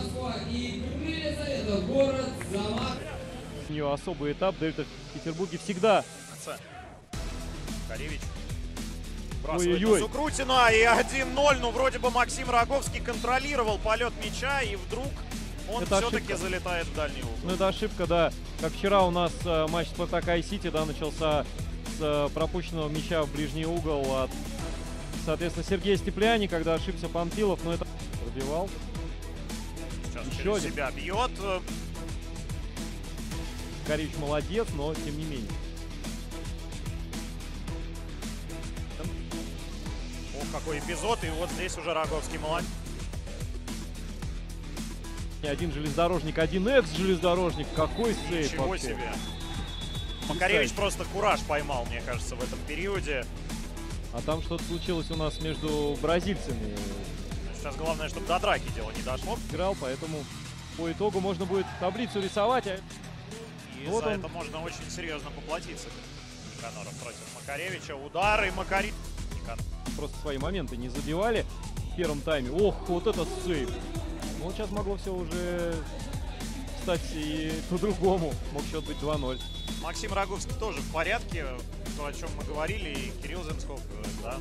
Москва и прибыли за это город Замат. У нее особый этап, Дельта в Петербурге всегда. Макаревич бросает на Ой-ой-ой. Сукрутина и 1-0. Ну, вроде бы Максим Роговский контролировал полет мяча, и вдруг он Это все-таки ошибка. залетает в дальний угол. Ну, это ошибка, да. Как вчера у нас матч Спартака и Сити, да, начался с пропущенного мяча в ближний угол от, соответственно, Сергея Степляни, когда ошибся Панфилов, но это пробивал. Сейчас Еще через один. себя бьет. Макаревич молодец, но тем не менее. Ох, какой эпизод, и вот здесь уже Роговский молодец. Один железнодорожник, один экс-железнодорожник. Какой сейф Ничего вообще. себе. Макаревич просто кураж поймал, мне кажется, в этом периоде. А там что-то случилось у нас между бразильцами. Сейчас главное, чтобы до драки дело не дошло. Играл, поэтому по итогу можно будет таблицу рисовать. И Вот за он. это можно очень серьезно поплатиться. Никаноров против Макаревича. Удары Макаревич. Просто свои моменты не забивали в первом тайме. Ох, вот этот сейф. Ну, вот сейчас могло все уже стать и по-другому. Мог счет быть 2-0. Максим Роговский тоже в порядке. То, о чем мы говорили, и Кирилл Земсков, да,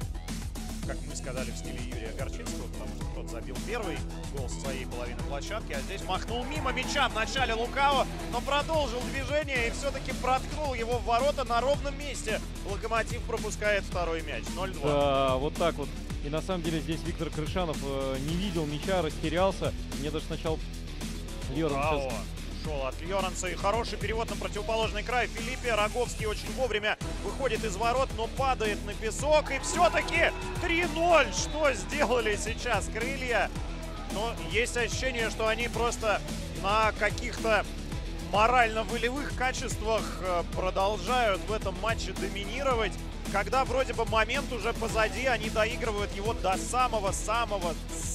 как мы сказали, в стиле Юрия Горчинского, потому что тот забил первый гол со своей половины площадки, а здесь махнул мимо мяча в начале Лукао, но продолжил движение и все-таки проткнул его в ворота на ровном месте. Локомотив пропускает второй мяч. 0-2. Да, вот так вот. И на самом деле здесь Виктор Крышанов не видел мяча, растерялся. Мне даже сначала Лерон Браво. сейчас... Ушел от Льоренса, и хороший перевод на противоположный край. Филиппе Роговский очень вовремя выходит из ворот, но падает на песок. И все-таки 3-0. Что сделали сейчас крылья? Но есть ощущение, что они просто на каких-то морально-волевых качествах продолжают в этом матче доминировать. Когда вроде бы момент уже позади, они доигрывают его до самого-самого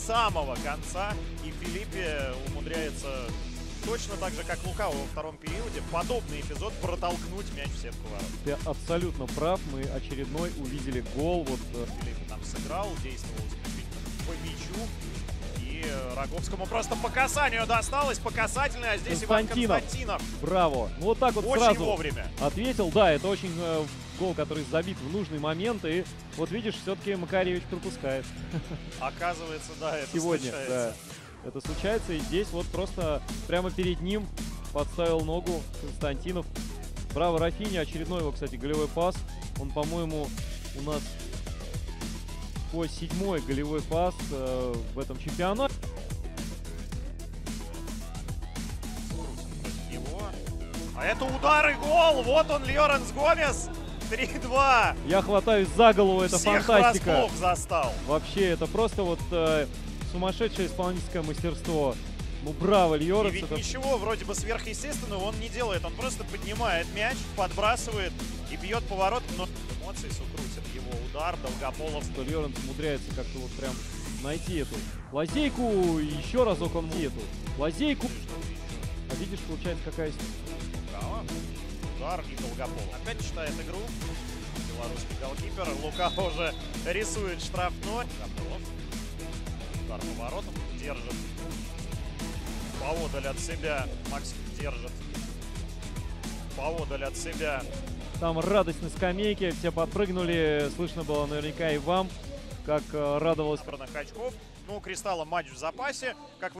конца. И Филиппе умудряется... Точно так же, как Лукао во втором периоде, подобный эпизод протолкнуть мяч в сетку ворот. Ты абсолютно прав. Мы очередной увидели гол. Вот, Филипп там сыграл, действовал исключительно по мячу. И Роговскому просто по касанию досталось, по касательной, а здесь Иван Константинов. Браво. Ну вот так вот Очень сразу вовремя. ответил. Да, это очень гол, который забит в нужный момент. И вот видишь, все-таки Макаревич пропускает. Оказывается, да, это Сегодня, случается. да. Это случается, и здесь вот просто прямо перед ним подставил ногу Константинов. Браво, Рафиня. Очередной его, кстати, голевой пас. Он, по-моему, у нас по 7-й голевой пас в этом чемпионате. Его. А это удар и гол! Вот он, Льоренс Гомес! 3-2! Я хватаюсь за голову, это Всех фантастика. врасплох застал. Вообще, это просто вот сумасшедшее исполнительское мастерство. Ну, браво, И Льоренс. ведь Это... ничего вроде бы сверхъестественного он не делает. Он просто поднимает мяч, подбрасывает и бьет поворот. Но эмоции Сукрутин. Его удар, Долгополов. Что Льоренс умудряется как-то вот прям найти эту лазейку. И еще разок он найти эту лазейку. А видишь, получается какая... Право. Удар и Долгополов. Опять читает игру. Белорусский голкипер. Лука уже рисует штрафной. Долгополов. Удар по воротам. Держит. Поодаль от себя. Максим держит. Поодаль от себя. Там радость на скамейке, все подпрыгнули. Слышно было наверняка и вам, как радовалась. Очков. Ну, у Кристалла матч в запасе. Как